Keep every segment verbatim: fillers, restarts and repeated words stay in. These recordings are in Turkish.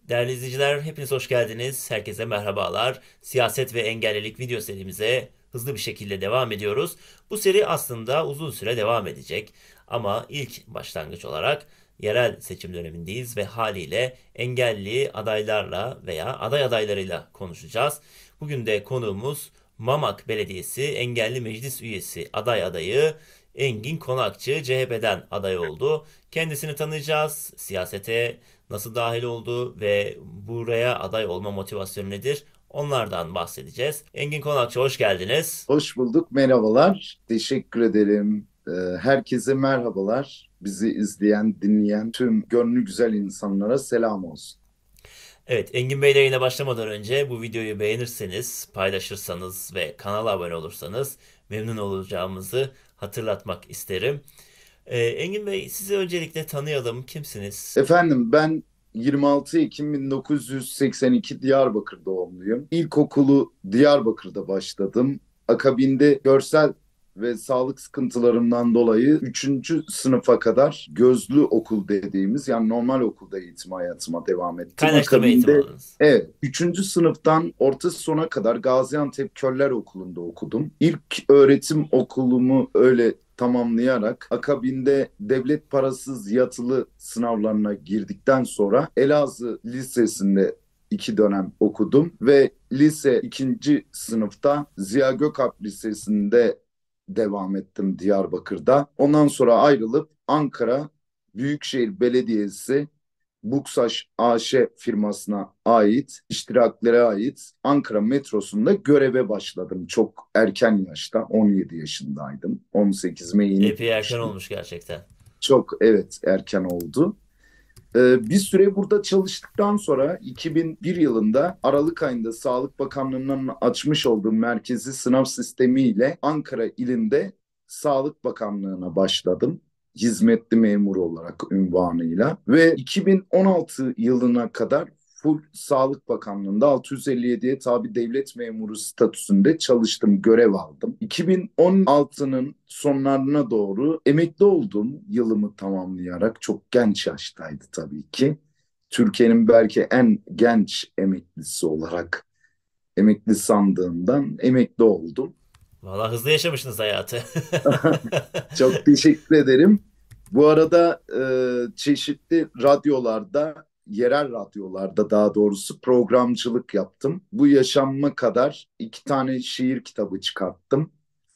Değerli izleyiciler, hepiniz hoş geldiniz. Herkese merhabalar. Siyaset ve engellilik video serimize hızlı bir şekilde devam ediyoruz. Bu seri aslında uzun süre devam edecek. Ama ilk başlangıç olarak yerel seçim dönemindeyiz ve haliyle engelli adaylarla veya aday adaylarıyla konuşacağız. Bugün de konuğumuz Mamak Belediyesi Engelli Meclis Üyesi aday adayı Engin Konakçı C H P'den aday oldu. Kendisini tanıyacağız. Siyasete nasıl dahil oldu ve buraya aday olma motivasyonu nedir? Onlardan bahsedeceğiz. Engin Konakçı hoş geldiniz. Hoş bulduk, merhabalar. Teşekkür ederim. Ee, herkese merhabalar. Bizi izleyen, dinleyen tüm gönlü güzel insanlara selam olsun. Evet, Engin Bey'le yine başlamadan önce bu videoyu beğenirseniz, paylaşırsanız ve kanala abone olursanız memnun olacağımızı hatırlatmak isterim. Ee, Engin Bey, sizi öncelikle tanıyalım. Kimsiniz? Efendim ben yirmi altı Ekim bin dokuz yüz seksen iki Diyarbakır doğumluyum. İlkokulu Diyarbakır'da başladım. Akabinde görsel ve sağlık sıkıntılarımdan dolayı üçüncü sınıfa kadar gözlü okul dediğimiz yani normal okulda eğitim hayatıma devam ettim. Kaynaştırma eğitimi Akabinde aldınız. evet üçüncü sınıftan orta sona kadar Gaziantep Köller Okulu'nda okudum. İlk öğretim okulumu öyle tamamlayarak akabinde devlet parasız yatılı sınavlarına girdikten sonra Elazığ Lisesi'nde iki dönem okudum ve lise ikinci sınıfta Ziya Gökalp Lisesi'nde devam ettim Diyarbakır'da. Ondan sonra ayrılıp Ankara Büyükşehir Belediyesi Buksaş A Ş firmasına ait, iştiraklere ait Ankara metrosunda göreve başladım. Çok erken yaşta, on yedi yaşındaydım. on sekizime yeni Epey erken girmiştim. olmuş gerçekten. Çok evet erken oldu. Ee, bir süre burada çalıştıktan sonra iki bin bir yılında Aralık ayında Sağlık Bakanlığı'nın açmış olduğu merkezi sınav sistemiyle Ankara ilinde Sağlık Bakanlığı'na başladım. Hizmetli memur olarak ünvanıyla ve iki bin on altı yılına kadar full Sağlık Bakanlığı'nda altı yüz elli yediye tabi devlet memuru statüsünde çalıştım, görev aldım. iki bin on altının sonlarına doğru emekli oldum yılımı tamamlayarak. Çok genç yaştaydı tabii ki. Türkiye'nin belki en genç emeklisi olarak emekli sandığından emekli oldum. Vallahi hızlı yaşamışsınız hayatı. Çok teşekkür ederim. Bu arada e, çeşitli radyolarda, yerel radyolarda daha doğrusu programcılık yaptım. Bu yaşamıma kadar iki tane şiir kitabı çıkarttım.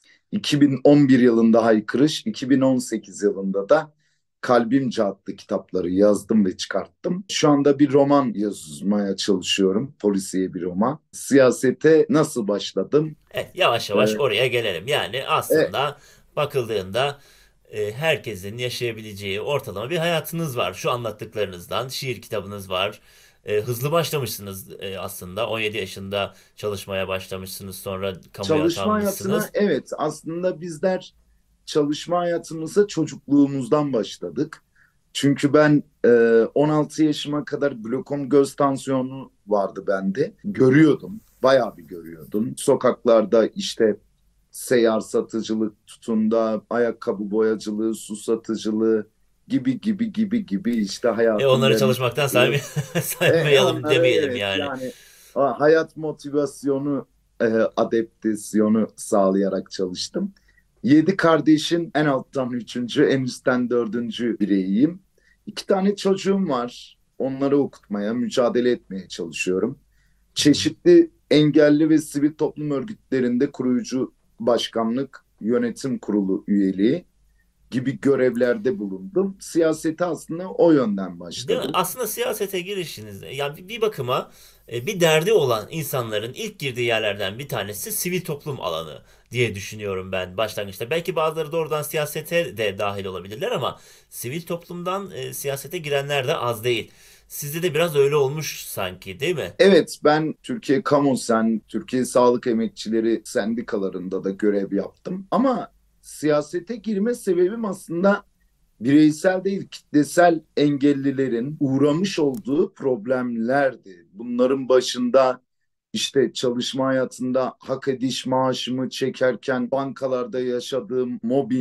iki bin on bir yılında Haykırış, iki bin on sekiz yılında da Kalbimce adlı kitapları yazdım ve çıkarttım. Şu anda bir roman yazmaya çalışıyorum, polisiye bir roman. Siyasete nasıl başladım? Evet, yavaş Ee, yavaş oraya gelelim. Yani e, aslında bakıldığında e, herkesin yaşayabileceği ortalama bir hayatınız var. Şu anlattıklarınızdan şiir kitabınız var. E, hızlı başlamışsınız e, aslında. on yedi yaşında çalışmaya başlamışsınız. Sonra kamuya Çalışma hayatına atanmışsınız. evet aslında bizler çalışma hayatımıza çocukluğumuzdan başladık. Çünkü ben e, on altı yaşıma kadar glokom göz tansiyonu vardı bende. Görüyordum, bayağı bir görüyordum. Sokaklarda işte seyyar satıcılık tutun da ayakkabı boyacılığı, su satıcılığı gibi gibi gibi gibi işte E hayatın onları vermiş çalışmaktan olduğu. say E, saymayalım onlara demeyelim evet yani. yani hayat motivasyonu, e, adaptasyonu sağlayarak çalıştım. Yedi kardeşin en alttan üçüncü, en üstten dördüncü bireyiyim. İki tane çocuğum var. Onları okutmaya, mücadele etmeye çalışıyorum. Hı hı. Çeşitli engelli ve sivil toplum örgütlerinde kurucu başkanlık, yönetim kurulu üyeliği gibi görevlerde bulundum. Siyasete aslında o yönden Değil mi? başladım. Aslında siyasete girişinizde yani bir bir bakıma e, bir derdi olan insanların ilk girdiği yerlerden bir tanesi sivil toplum alanı diye düşünüyorum ben başlangıçta. Belki bazıları doğrudan siyasete de dahil olabilirler ama sivil toplumdan e, siyasete girenler de az değil. Sizde de biraz öyle olmuş sanki, değil mi? Evet, ben Türkiye Kamu Sen, Türkiye Sağlık Emekçileri sendikalarında da görev yaptım. Ama siyasete girme sebebim aslında bireysel değil, kitlesel engellilerin uğramış olduğu problemlerdi. Bunların başında işte çalışma hayatında hak ediş maaşımı çekerken bankalarda yaşadığım mobbing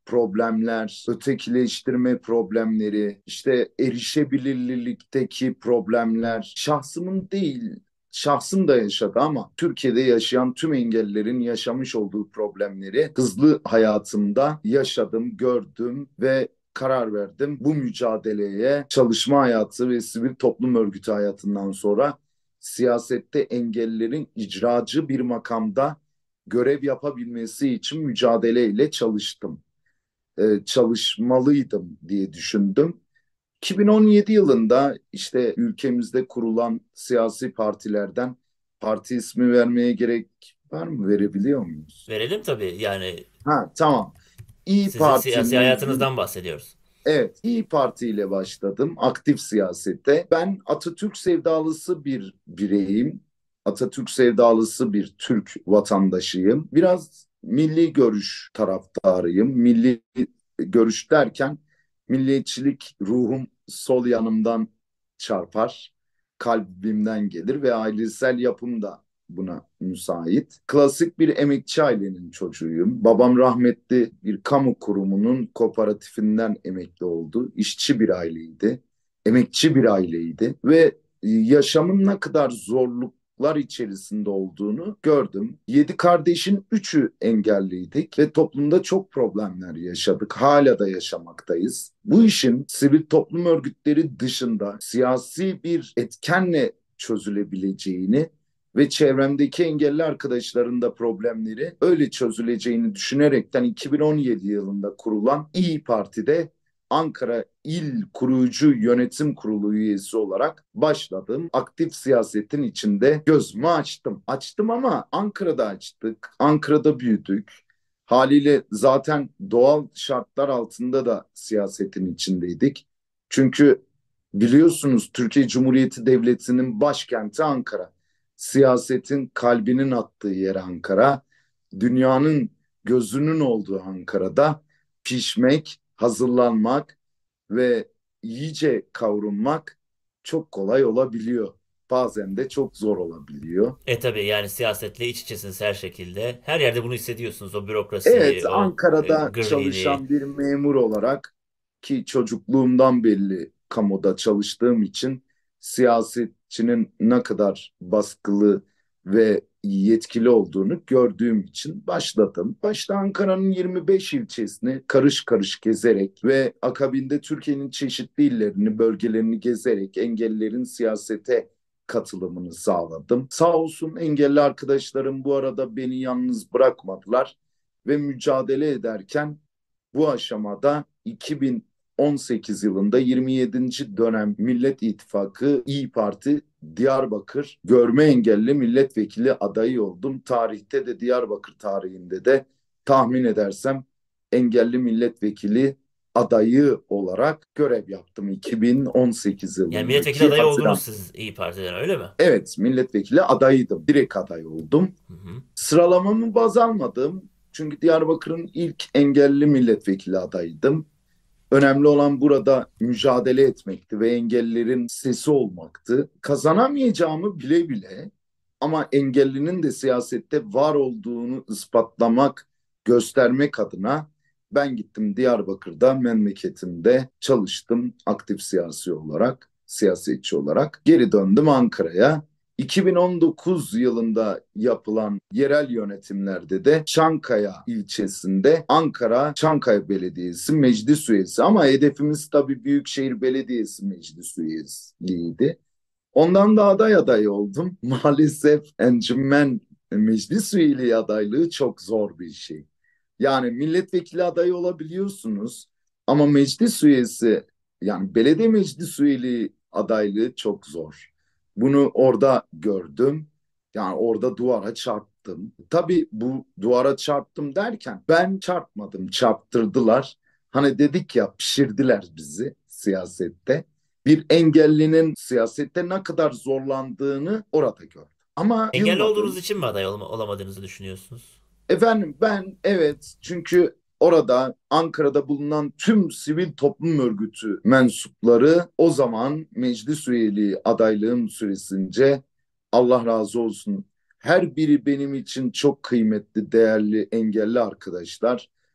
problemler, ötekileştirme problemleri, işte erişebilirlikteki problemler, şahsımın değil, şahsım da yaşadı ama Türkiye'de yaşayan tüm engellilerin yaşamış olduğu problemleri hızlı hayatımda yaşadım, gördüm ve karar verdim. Bu mücadeleye çalışma hayatı ve sivil toplum örgütü hayatından sonra siyasette engellilerin icracı bir makamda görev yapabilmesi için mücadeleyle çalıştım. Ee, çalışmalıydım diye düşündüm. iki bin on yedi yılında işte ülkemizde kurulan siyasi partilerden parti ismi vermeye gerek var mı? Verebiliyor muyuz? Verelim tabii. Yani Ha, tamam. İyi sizin Parti siyasi mevcut. hayatınızdan bahsediyoruz. Evet, İyi Parti ile başladım aktif siyasete. Ben Atatürk sevdalısı bir bireyim. Atatürk sevdalısı bir Türk vatandaşıyım. Biraz milli görüş taraftarıyım. Milli görüş derken milliyetçilik ruhum sol yanımdan çarpar, kalbimden gelir ve ailesel yapım da buna müsait. Klasik bir emekçi ailenin çocuğuyum. Babam rahmetli bir kamu kurumunun kooperatifinden emekli oldu. İşçi bir aileydi, emekçi bir aileydi ve yaşamın ne kadar zorluklar içerisinde olduğunu gördüm. Yedi kardeşin üçü engelliydik ve toplumda çok problemler yaşadık. Hala da yaşamaktayız. Bu işin sivil toplum örgütleri dışında siyasi bir etkenle çözülebileceğini ve çevremdeki engelli arkadaşların da problemleri öyle çözüleceğini düşünerekten iki bin on yedi yılında kurulan İyi Parti'de Ankara İl Kurucu Yönetim Kurulu üyesi olarak başladım. Aktif siyasetin içinde gözümü açtım. Açtım ama Ankara'da açtık. Ankara'da büyüdük. Haliyle zaten doğal şartlar altında da siyasetin içindeydik. Çünkü biliyorsunuz Türkiye Cumhuriyeti Devleti'nin başkenti Ankara. Siyasetin kalbinin attığı yer Ankara. Dünyanın gözünün olduğu Ankara'da pişmek, hazırlanmak ve iyice kavrulmak çok kolay olabiliyor. Bazen de çok zor olabiliyor. E tabii yani siyasetle iç içesiniz her şekilde. Her yerde bunu hissediyorsunuz. O Evet, bürokrasiyi, o e, Ankara'da griliği. çalışan bir memur olarak ki çocukluğumdan belli kamuda çalıştığım için siyasetçinin ne kadar baskılı ve yetkili olduğunu gördüğüm için başladım. Başta Ankara'nın yirmi beş ilçesini karış karış gezerek ve akabinde Türkiye'nin çeşitli illerini, bölgelerini gezerek engellilerin siyasete katılımını sağladım. Sağ olsun engelli arkadaşlarım bu arada beni yalnız bırakmadılar ve mücadele ederken bu aşamada iki bin on sekiz yılında yirmi yedinci dönem Millet İttifakı İyi Parti Diyarbakır görme engelli milletvekili adayı oldum. Tarihte de Diyarbakır tarihinde de tahmin edersem engelli milletvekili adayı olarak görev yaptım iki bin on sekiz Yani milletvekili yılındaki adayı oldunuz Haziran. siz İyi Parti'den öyle mi? Evet, milletvekili adayıydım. Direkt aday oldum. Hı hı. Sıralamamı baz almadım. Çünkü Diyarbakır'ın ilk engelli milletvekili adayıydım. Önemli olan burada mücadele etmekti ve engellilerin sesi olmaktı. Kazanamayacağımı bile bile ama engellinin de siyasette var olduğunu ispatlamak, göstermek adına ben gittim Diyarbakır'da, memleketimde çalıştım aktif siyasi olarak, siyasetçi olarak. Geri döndüm Ankara'ya. iki bin on dokuz yılında yapılan yerel yönetimlerde de Çankaya ilçesinde Ankara Çankaya Belediyesi meclis üyesi ama hedefimiz tabii Büyükşehir Belediyesi meclis üyesiydi. Ondan da aday aday oldum. Maalesef encümen meclis üyeliği adaylığı çok zor bir şey. Yani milletvekili adayı olabiliyorsunuz ama meclis üyesi yani belediye meclis üyeliği adaylığı çok zor. Bunu orada gördüm. Yani orada duvara çarptım. Tabii bu duvara çarptım derken ben çarpmadım, çarptırdılar. Hani dedik ya pişirdiler bizi siyasette. Bir engellinin siyasette ne kadar zorlandığını orada gördüm. Ama Engelli olduğunuz yılmadım. için mi aday olma- olamadığınızı düşünüyorsunuz? Efendim ben evet çünkü orada Ankara'da bulunan tüm sivil toplum örgütü mensupları o zaman meclis üyeliği adaylığım süresince Allah razı olsun her biri benim için çok kıymetli, değerli engelli arkadaşlar.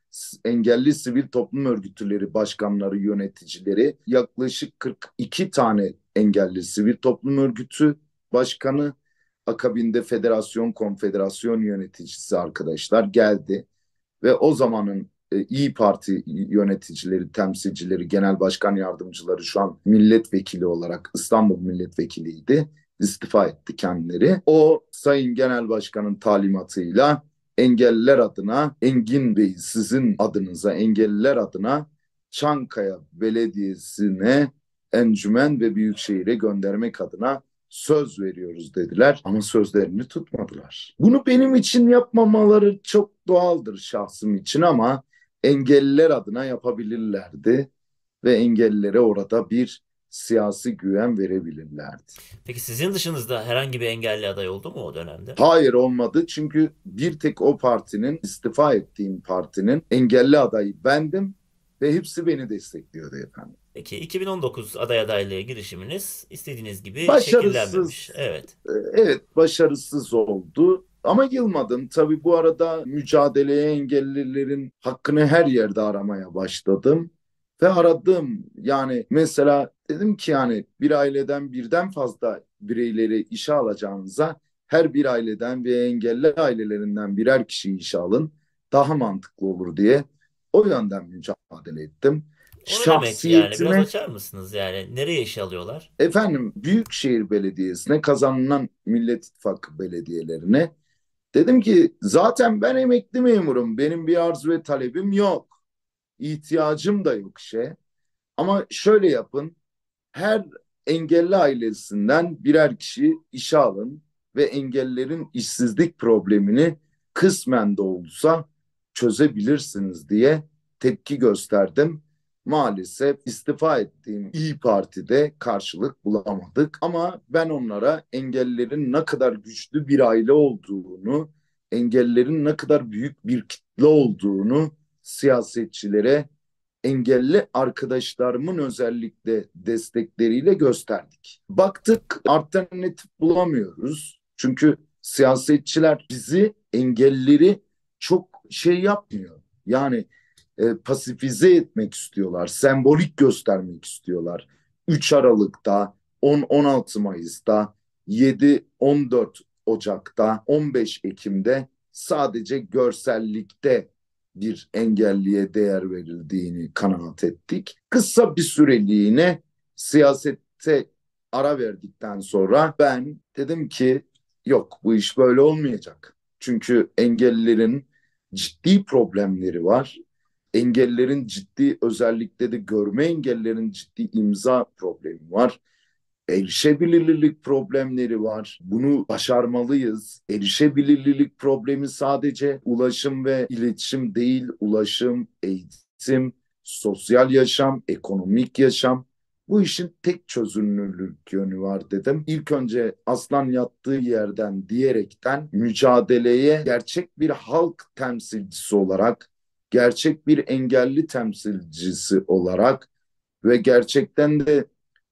engelli sivil toplum örgütleri başkanları, yöneticileri, yaklaşık kırk iki tane engelli sivil toplum örgütü başkanı, akabinde federasyon, konfederasyon yöneticisi arkadaşlar geldi ve o zamanın e, İyi Parti yöneticileri, temsilcileri, genel başkan yardımcıları, şu an milletvekili olarak İstanbul milletvekiliydi, istifa etti kendileri. O Sayın Genel Başkan'ın talimatıyla engelliler adına, Engin Bey sizin adınıza, engelliler adına Çankaya Belediyesi'ne, Encümen ve Büyükşehir'e göndermek adına söz veriyoruz dediler ama sözlerini tutmadılar. Bunu benim için yapmamaları çok doğaldır şahsım için ama engelliler adına yapabilirlerdi ve engellilere orada bir siyasi güven verebilirlerdi. Peki sizin dışınızda herhangi bir engelli aday oldu mu o dönemde? Hayır, olmadı çünkü bir tek o partinin, istifa ettiğim partinin engelli adayı bendim ve hepsi beni destekliyordu efendim. Peki iki bin on dokuz aday adaylığı girişiminiz istediğiniz gibi şekillenmemiş. Başarısız, Evet. e, evet başarısız oldu. Ama yılmadım. Tabii bu arada mücadeleye, engellilerin hakkını her yerde aramaya başladım. Ve aradım. Yani mesela dedim ki yani bir aileden birden fazla bireyleri işe alacağınıza her bir aileden ve engelli ailelerinden birer kişiyi işe alın. Daha mantıklı olur diye o yönden mücadele ettim. O ne demek yani? Biraz Şahsiyetime açar mısınız yani? Nereye işe alıyorlar? efendim Büyükşehir Belediyesi'ne, kazanılan Millet İttifakı belediyelerine dedim ki zaten ben emekli memurum. Benim bir arzu ve talebim yok. İhtiyacım da yok işe. Ama şöyle yapın. Her engelli ailesinden birer kişi işe alın ve engellilerin işsizlik problemini kısmen de olsa çözebilirsiniz diye tepki gösterdim. Maalesef istifa ettiğim İyi Parti'de karşılık bulamadık ama ben onlara engellilerin ne kadar güçlü bir aile olduğunu, engellilerin ne kadar büyük bir kitle olduğunu siyasetçilere, engelli arkadaşlarımın özellikle destekleriyle gösterdik. Baktık alternatif bulamıyoruz. Çünkü siyasetçiler bizi, engellileri çok şey yapmıyor. Yani e, pasifize etmek istiyorlar, sembolik göstermek istiyorlar. üç Aralık'ta, on on altı Mayıs'ta, yedi on dört Ocak'ta, on beş Ekim'de sadece görsellikte bir engelliye değer verildiğini kanaat ettik. Kısa bir süreliğine siyasette ara verdikten sonra ben dedim ki yok, bu iş böyle olmayacak. Çünkü engellilerin ciddi problemleri var. Engellilerin ciddi, özellikle de görme engellilerin ciddi imza problemi var. Erişebilirlik problemleri var. Bunu başarmalıyız. Erişebilirlik problemi sadece ulaşım ve iletişim değil, ulaşım, eğitim, sosyal yaşam, ekonomik yaşam. Bu işin tek çözünürlük yönü var dedim. İlk önce aslan yattığı yerden diyerekten mücadeleye gerçek bir halk temsilcisi olarak, gerçek bir engelli temsilcisi olarak ve gerçekten de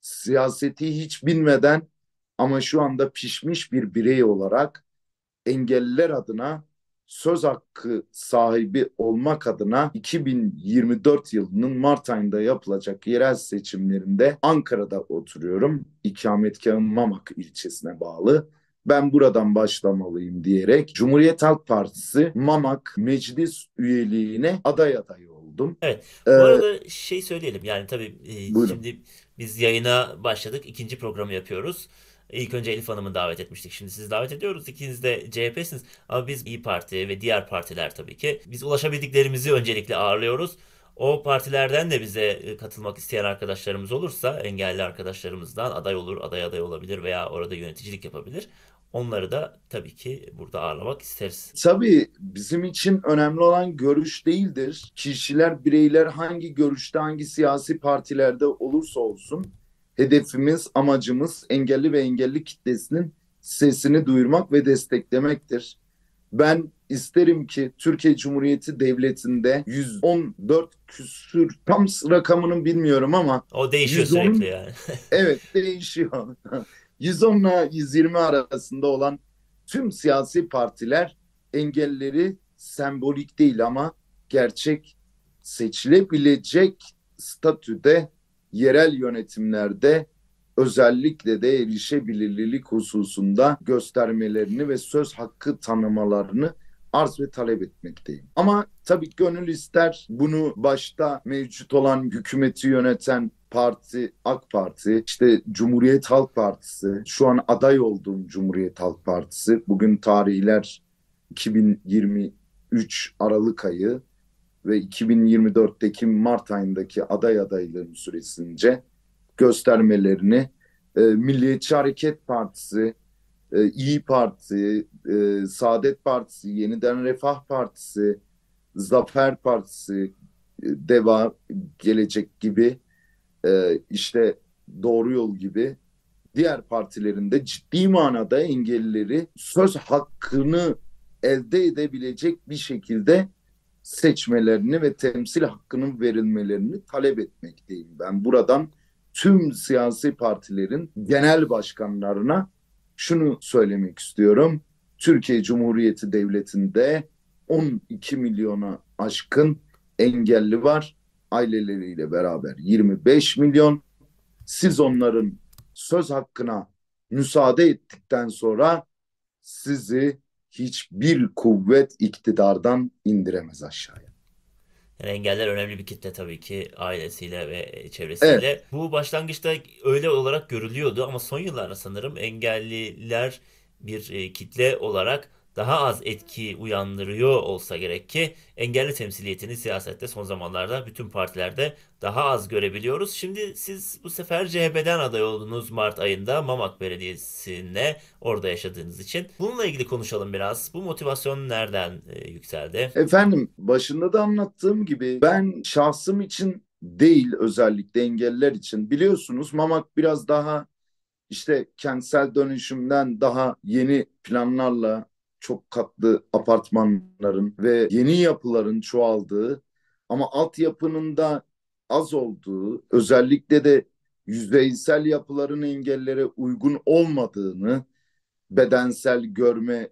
siyaseti hiç bilmeden ama şu anda pişmiş bir birey olarak engelliler adına söz hakkı sahibi olmak adına iki bin yirmi dört yılının Mart ayında yapılacak yerel seçimlerinde Ankara'da oturuyorum. İkametgahım Mamak ilçesine bağlı. Ben buradan başlamalıyım diyerek Cumhuriyet Halk Partisi Mamak Meclis üyeliğine aday adayı oldum. Evet. Ee, Bu arada şey söyleyelim yani tabii e, buyurun. şimdi biz yayına başladık. İkinci programı yapıyoruz. İlk önce Elif Hanım'ı davet etmiştik. Şimdi sizi davet ediyoruz. İkiniz de C H P'siniz. Ama biz İyi Parti ve diğer partiler tabii ki. Biz ulaşabildiklerimizi öncelikle ağırlıyoruz. O partilerden de bize e, katılmak isteyen arkadaşlarımız olursa engelli arkadaşlarımızdan aday olur, aday aday olabilir veya orada yöneticilik yapabilir. Onları da tabii ki burada ağırlamak isteriz. Tabii bizim için önemli olan görüş değildir. Kişiler, bireyler hangi görüşte, hangi siyasi partilerde olursa olsun hedefimiz, amacımız engelli ve engelli kitlesinin sesini duyurmak ve desteklemektir. Ben isterim ki Türkiye Cumhuriyeti Devleti'nde yüz on dört küsür, tam rakamını bilmiyorum ama O değişiyor sürekli yüz on, yani. evet değişiyor. yüz on ile yüz yirmi arasında olan tüm siyasi partiler engelleri sembolik değil ama gerçek seçilebilecek statüde yerel yönetimlerde özellikle de erişebilirlik hususunda göstermelerini ve söz hakkı tanımalarını arz ve talep etmekteyim. Ama tabii gönül ister bunu başta mevcut olan hükümeti yöneten parti AK Parti, işte Cumhuriyet Halk Partisi, şu an aday olduğum Cumhuriyet Halk Partisi, bugün tarihler iki bin yirmi üç Aralık ayı ve iki bin yirmi dörtteki Mart ayındaki aday adaylığım süresince göstermelerini e, Milliyetçi Hareket Partisi, e, İyi Parti, e, Saadet Partisi, Yeniden Refah Partisi, Zafer Partisi, e, Deva, Gelecek gibi, e, işte Doğru Yol gibi diğer partilerin de ciddi manada engellileri söz hakkını elde edebilecek bir şekilde seçmelerini ve temsil hakkının verilmelerini talep etmekteyim. Ben buradan tüm siyasi partilerin genel başkanlarına şunu söylemek istiyorum. Türkiye Cumhuriyeti Devleti'nde on iki milyona aşkın engelli var. Aileleriyle beraber yirmi beş milyon. Siz onların söz hakkına müsaade ettikten sonra sizi hiçbir kuvvet iktidardan indiremez aşağıya. Yani engeller önemli bir kitle tabii ki ailesiyle ve Evet, çevresiyle. Bu başlangıçta öyle olarak görülüyordu ama son yıllarda sanırım engelliler bir e, kitle olarak daha az etki uyandırıyor olsa gerek ki engelli temsiliyetini siyasette son zamanlarda bütün partilerde daha az görebiliyoruz. Şimdi siz bu sefer C H P'den aday oldunuz Mart ayında Mamak Belediyesi'ne orada yaşadığınız için. Bununla ilgili konuşalım biraz. Bu motivasyon nereden e, yükseldi? efendim, başında da anlattığım gibi ben şahsım için değil, özellikle engelliler için, biliyorsunuz Mamak biraz daha işte kentsel dönüşümden daha yeni planlarla çok katlı apartmanların ve yeni yapıların çoğaldığı ama altyapının da az olduğu, özellikle de yüzeysel yapıların engellere uygun olmadığını, bedensel, görme,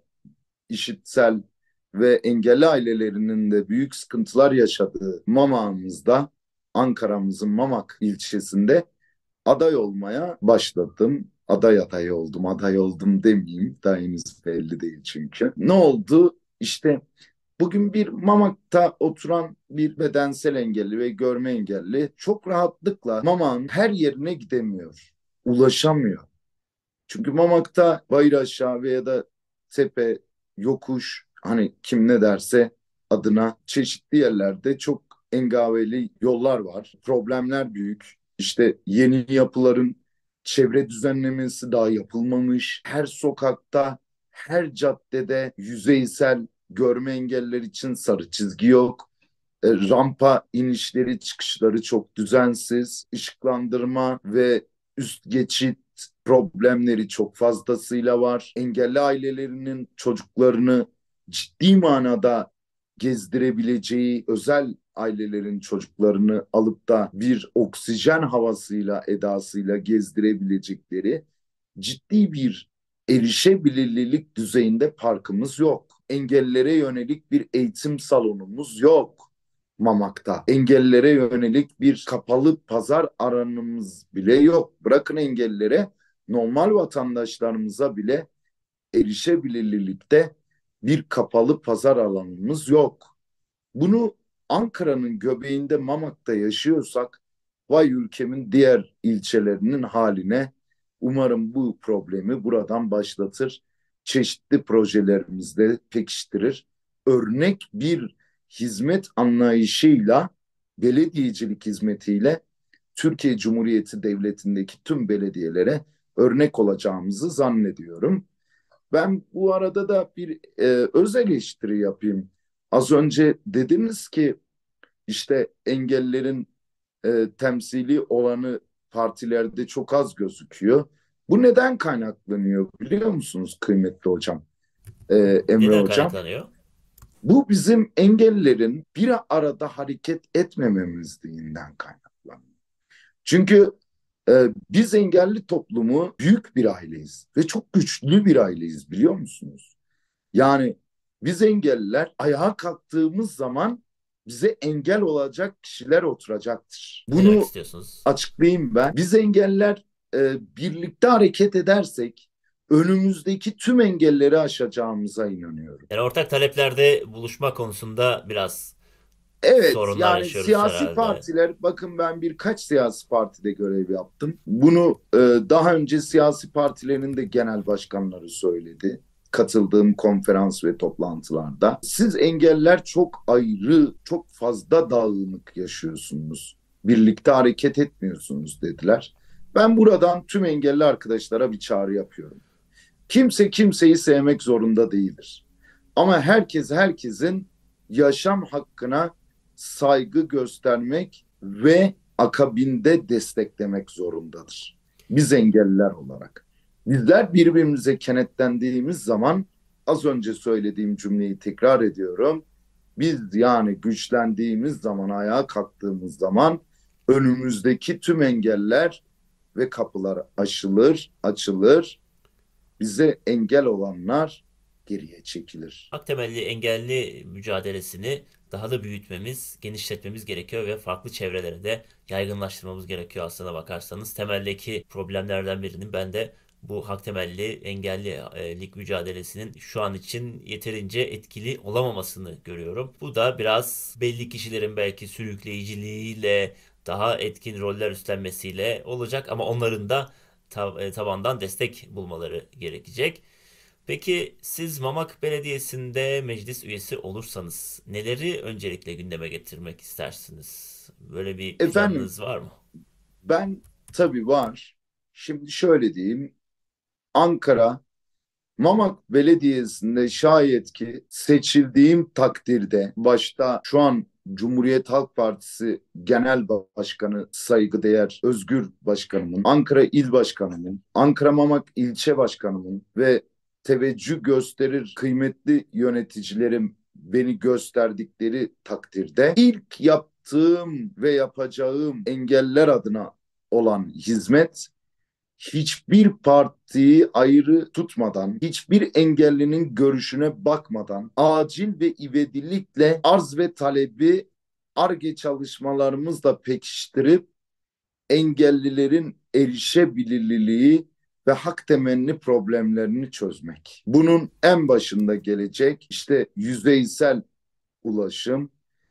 işitsel ve engelli ailelerinin de büyük sıkıntılar yaşadığı Mamak'ımızda, Ankara'mızın Mamak ilçesinde aday olmaya başladım. Aday adayı oldum, aday oldum demeyeyim. Daha henüz belli değil çünkü. Ne oldu? İşte bugün bir Mamak'ta oturan bir bedensel engelli ve görme engelli çok rahatlıkla Mamak'ın her yerine gidemiyor, ulaşamıyor. Çünkü Mamak'ta bayır aşağı veya da tepe, yokuş, hani kim ne derse adına, çeşitli yerlerde çok engaveli yollar var. Problemler büyük. İşte yeni yapıların çevre düzenlemesi daha yapılmamış. Her sokakta, her caddede yüzeysel görme engeller için sarı çizgi yok. E, rampa inişleri çıkışları çok düzensiz. Işıklandırma ve üst geçit problemleri çok fazlasıyla var. Engelli ailelerinin çocuklarını ciddi manada gezdirebileceği, özel ailelerin çocuklarını alıp da bir oksijen havasıyla, edasıyla gezdirebilecekleri ciddi bir erişebilirlik düzeyinde parkımız yok. Engellilere yönelik bir eğitim salonumuz yok Mamak'ta. Engellilere yönelik bir kapalı pazar alanımız bile yok. Bırakın engellilere, normal vatandaşlarımıza bile erişebilirlikte bir kapalı pazar alanımız yok. Bunu Ankara'nın göbeğinde Mamak'ta yaşıyorsak vay ülkemin diğer ilçelerinin haline. Umarım bu problemi buradan başlatır. Çeşitli projelerimizde pekiştirir. Örnek bir hizmet anlayışıyla, belediyecilik hizmetiyle Türkiye Cumhuriyeti Devleti'ndeki tüm belediyelere örnek olacağımızı zannediyorum. Ben bu arada da bir e, öz eleştiri yapayım. Az önce dediniz ki işte engellerin e, temsili olanı partilerde çok az gözüküyor. Bu neden kaynaklanıyor biliyor musunuz kıymetli hocam, e, Emre Neden hocam? kaynaklanıyor? Bu bizim engellerin bir arada hareket etmememizliğinden kaynaklanıyor. Çünkü e, biz engelli toplumu büyük bir aileyiz ve çok güçlü bir aileyiz, biliyor musunuz? Yani biz engelliler ayağa kalktığımız zaman bize engel olacak kişiler oturacaktır. Ne demek Bunu istiyorsunuz? açıklayayım ben. Biz engeller e, birlikte hareket edersek önümüzdeki tüm engelleri aşacağımıza inanıyorum. Yani ortak taleplerde buluşma konusunda biraz Evet, sorunlar yani yaşıyoruz siyasi herhalde. partiler, bakın ben birkaç siyasi partide görev yaptım. Bunu e, daha önce siyasi partilerin de genel başkanları söyledi. Katıldığım konferans ve toplantılarda. Siz engeller çok ayrı, çok fazla dağınık yaşıyorsunuz. Birlikte hareket etmiyorsunuz dediler. Ben buradan tüm engelli arkadaşlara bir çağrı yapıyorum. Kimse kimseyi sevmek zorunda değildir. Ama herkes herkesin yaşam hakkına saygı göstermek ve akabinde desteklemek zorundadır. Biz engelliler olarak. Bizler birbirimize kenetlendiğimiz zaman, az önce söylediğim cümleyi tekrar ediyorum. Biz yani güçlendiğimiz zaman, ayağa kalktığımız zaman önümüzdeki tüm engeller ve kapılar aşılır, açılır, bize engel olanlar geriye çekilir. Hak temelli engelli mücadelesini daha da büyütmemiz, genişletmemiz gerekiyor ve farklı çevrelere de yaygınlaştırmamız gerekiyor aslına bakarsanız. Temeldeki problemlerden birinin ben de bu hak temelli engellilik mücadelesinin şu an için yeterince etkili olamamasını görüyorum. Bu da biraz belli kişilerin belki sürükleyiciliğiyle daha etkin roller üstlenmesiyle olacak ama onların da tabandan destek bulmaları gerekecek. Peki siz Mamak Belediyesi'nde meclis üyesi olursanız neleri öncelikle gündeme getirmek istersiniz? Böyle bir Efendim, planınız var mı? ben tabii var. Şimdi şöyle diyeyim. Ankara Mamak Belediyesi'nde şayet ki seçildiğim takdirde, başta şu an Cumhuriyet Halk Partisi Genel Başkanı saygıdeğer Özgür Başkanımın, Ankara İl Başkanımın, Ankara Mamak İlçe Başkanımın ve teveccüh gösterir kıymetli yöneticilerim beni gösterdikleri takdirde ilk yaptığım ve yapacağım engeller adına olan hizmet, hiçbir partiyi ayrı tutmadan, hiçbir engellinin görüşüne bakmadan acil ve ivedilikle arz ve talebi Ar-Ge çalışmalarımızla pekiştirip engellilerin erişebilirliği ve hak temelli problemlerini çözmek. Bunun en başında gelecek işte yüzeysel ulaşım,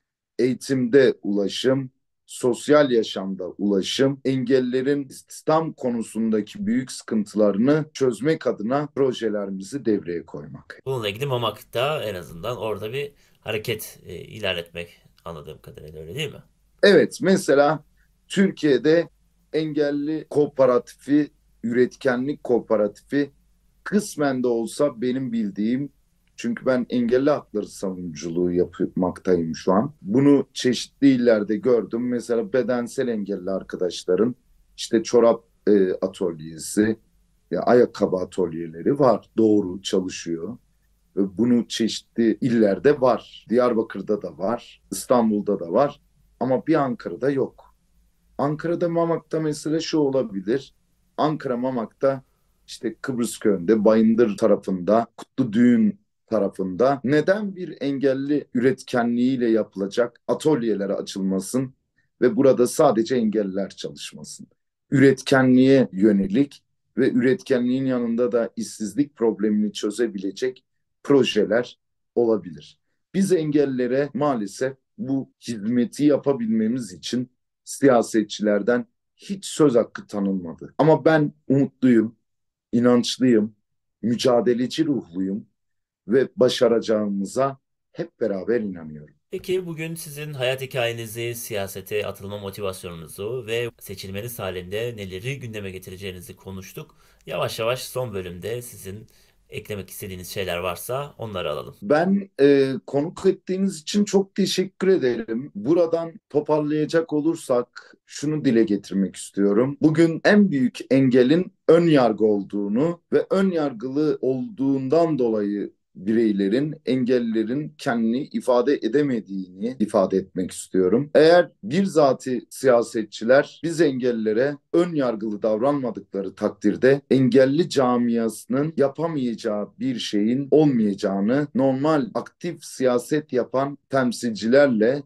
eğitimde ulaşım, sosyal yaşamda ulaşım, engellerin istihdam konusundaki büyük sıkıntılarını çözmek adına projelerimizi devreye koymak. Bununla ilgili Mamak'ta en azından orada bir hareket e, ilerletmek anladığım kadarıyla öyle değil mi? Evet, mesela Türkiye'de engelli kooperatifi, üretkenlik kooperatifi kısmen de olsa benim bildiğim, çünkü ben engelli hakları savunuculuğu yapmaktayım şu an. Bunu çeşitli illerde gördüm. Mesela bedensel engelli arkadaşların işte çorap e, atölyesi, ya ayakkabı atölyeleri var. Doğru çalışıyor. Bunu çeşitli illerde var. Diyarbakır'da da var, İstanbul'da da var. Ama bir Ankara'da yok. Ankara'da Mamak'ta mesela şu olabilir. Ankara Mamak'ta işte Kıbrıs Köyü'nde, Bayındır tarafında, Kutlu Düğün tarafında neden bir engelli üretkenliğiyle yapılacak atölyeler açılmasın ve burada sadece engelliler çalışmasın? Üretkenliğe yönelik ve üretkenliğin yanında da işsizlik problemini çözebilecek projeler olabilir. Biz engellilere maalesef bu hizmeti yapabilmemiz için siyasetçilerden hiç söz hakkı tanınmadı. Ama ben umutluyum, inançlıyım, mücadeleci ruhluyum ve başaracağımıza hep beraber inanıyorum. Peki bugün sizin hayat hikayenizi, siyasete atılma motivasyonunuzu ve seçilmeniz halinde neleri gündeme getireceğinizi konuştuk. Yavaş yavaş son bölümde sizin eklemek istediğiniz şeyler varsa onları alalım. Ben e, konuk ettiğiniz için çok teşekkür ederim. Buradan toparlayacak olursak şunu dile getirmek istiyorum. Bugün en büyük engelin ön yargı olduğunu ve ön yargılı olduğundan dolayı bireylerin, engellilerin kendini ifade edemediğini ifade etmek istiyorum. Eğer bir zati siyasetçiler biz engellilere ön yargılı davranmadıkları takdirde engelli camiasının yapamayacağı bir şeyin olmayacağını normal aktif siyaset yapan temsilcilerle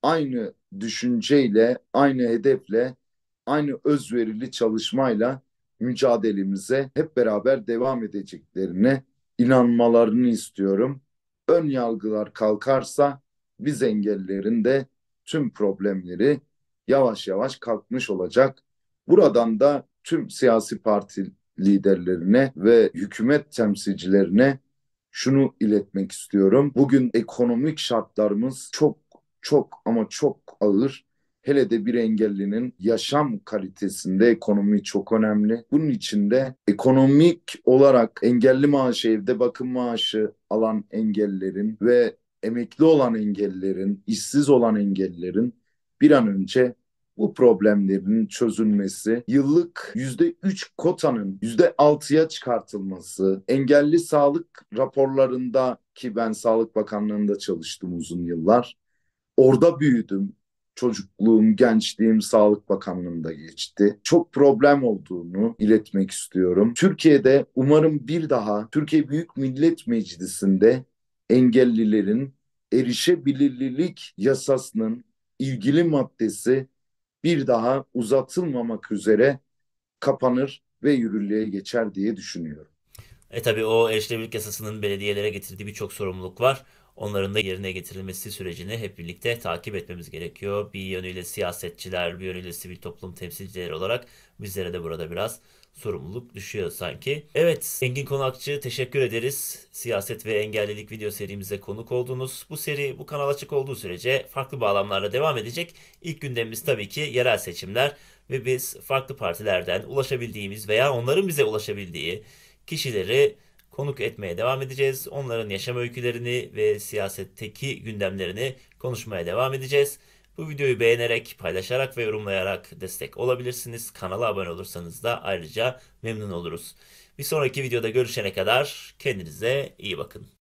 aynı düşünceyle, aynı hedefle, aynı özverili çalışmayla mücadelemize hep beraber devam edeceklerine inanmalarını istiyorum. Ön yargılar kalkarsa biz engellilerin de tüm problemleri yavaş yavaş kalkmış olacak. Buradan da tüm siyasi parti liderlerine ve hükümet temsilcilerine şunu iletmek istiyorum. Bugün ekonomik şartlarımız çok çok ama çok ağır. Hele de bir engellinin yaşam kalitesinde ekonomi çok önemli. Bunun için de ekonomik olarak engelli maaşı, evde bakım maaşı alan engellilerin ve emekli olan engellilerin, işsiz olan engellilerin bir an önce bu problemlerin çözülmesi, yıllık yüzde üç kotanın yüzde altıya çıkartılması, engelli sağlık raporlarında, ki ben Sağlık Bakanlığı'nda çalıştım uzun yıllar, orada büyüdüm. Çocukluğum, gençliğim Sağlık Bakanlığı'nda geçti. Çok problem olduğunu iletmek istiyorum. Türkiye'de umarım bir daha Türkiye Büyük Millet Meclisi'nde engellilerin erişebilirlik yasasının ilgili maddesi bir daha uzatılmamak üzere kapanır ve yürürlüğe geçer diye düşünüyorum. E tabii o erişilebilirlik yasasının belediyelere getirdiği birçok sorumluluk var. Onların da yerine getirilmesi sürecini hep birlikte takip etmemiz gerekiyor. Bir yönüyle siyasetçiler, bir yönüyle sivil toplum temsilcileri olarak bizlere de burada biraz sorumluluk düşüyor sanki. Evet, Engin Konakçı, teşekkür ederiz. Siyaset ve engellilik video serimize konuk oldunuz. Bu seri bu kanal açık olduğu sürece farklı bağlamlarla devam edecek. İlk gündemimiz tabii ki yerel seçimler ve biz farklı partilerden ulaşabildiğimiz veya onların bize ulaşabildiği kişileri konuk etmeye devam edeceğiz. Onların yaşam öykülerini ve siyasetteki gündemlerini konuşmaya devam edeceğiz. Bu videoyu beğenerek, paylaşarak ve yorumlayarak destek olabilirsiniz. Kanala abone olursanız da ayrıca memnun oluruz. Bir sonraki videoda görüşene kadar kendinize iyi bakın.